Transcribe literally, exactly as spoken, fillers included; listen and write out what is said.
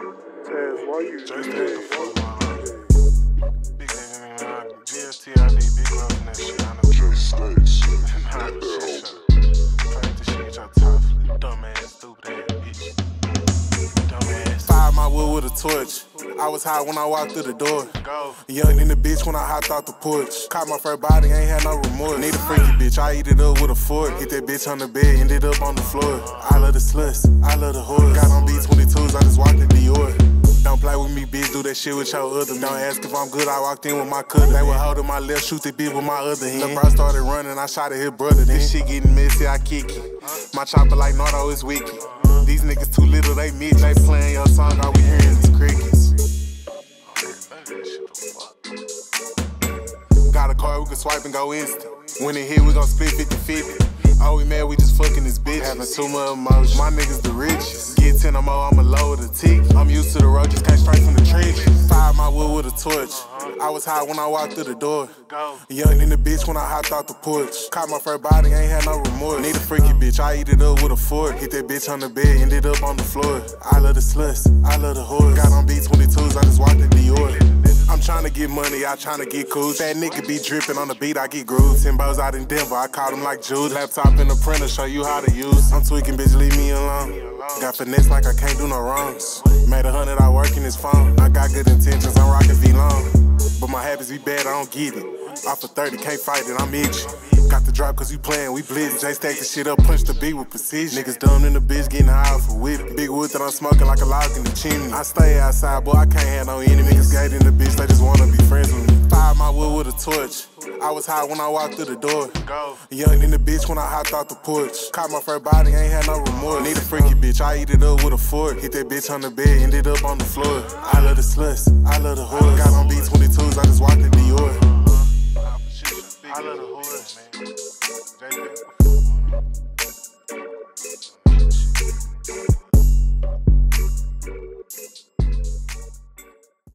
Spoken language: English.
Says, why you Just what the fuck, man? Big nigga, man. G S T I D, big love and that shit. I know. Just stay shit. Nah, shit, shut up. Try to shit, y'all tough. Dumb ass, stupid ass bitch. Dumb ass. Fired my wood with a torch. I was high when I walked through the door. Go. Young in the bitch when I hopped out the porch. Caught my first body, ain't had no remorse. Need a freaky bitch, I eat it up with a fork. Hit that bitch on the bed, ended up on the floor. I love the sluts, I love the horse. Got on B twenty-twos, I just walked in Dior. Don't play with me, bitch, do that shit with your other man. Don't ask if I'm good, I walked in with my cousin. They were holding my left, shoot the bitch with my other hand. The bro started running, I shot at his brother. This shit getting messy, I kick it. My chopper like Nardo is wicked. These niggas too little, they mitch. They playing your song, all we hearing is crickets. Got a car, we can swipe and go instant. When it hit, we gon' split fifty fifty. Oh, we mad, we just fucking this bitch. Having too much emotion. My niggas the richest. Get ten or more, I'ma lower the tick. I'm used to the road, just came straight from the trenches. Fired my wood with a torch. I was high when I walked through the door. Young in the bitch when I hopped out the porch. Caught my first body, ain't had no remorse. Need a freaky bitch, I eat it up with a fork. Hit that bitch on the bed, ended up on the floor. I love the sluts, I love the horse. Got on B twenty-twos, I just walked in Dior. I'm tryna get money, I tryna get cool. That nigga be drippin' on the beat, I get grooves. Ten bows out in Denver, I caught him like Jude. Laptop in the printer, show you how to use. I'm tweaking, bitch, leave me alone. Got finesse like I can't do no wrongs. Made a hundred, I work in his phone. I got good intentions, I'm rockin' V-Long. But my habits be bad, I don't get it. Off of thirty, can't fight it, I'm itchy. Got the drop cause we playin', we blitzin'. Jay stack the shit up, punch the beat with precision. Niggas dumb in the bitch, getting high for whip. Big wood that I'm smoking like a log in the chimney. I stay outside, boy, I can't have no enemy. Niggas gate in the bitch, they just wanna be friends with me. Fired my wood with a torch. I was high when I walked through the door. Young in the bitch when I hopped out the porch. Caught my first body, ain't had no remorse. Need a freaky bitch, I eat it up with a fork. Hit that bitch on the bed, ended up on the floor. I love the sluts, I love the horse. Got